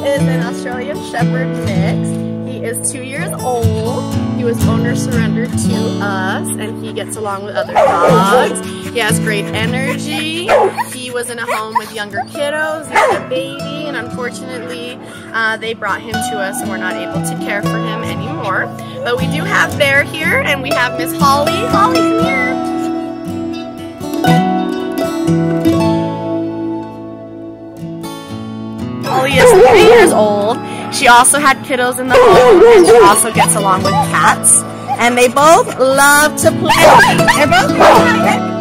is an Australian Shepherd mix. He is 2 years old. He was owner surrendered to us, and he gets along with other dogs. He has great energy. He was in a home with younger kiddos. He was a baby, and unfortunately, they brought him to us, and we're not able to care for him anymore. But we do have Bear here, and we have Miss Holly. Holly, come here. Holly is 3 years old. She also had kiddos in the home, and she also gets along with cats. And they both love to play. They're both quiet.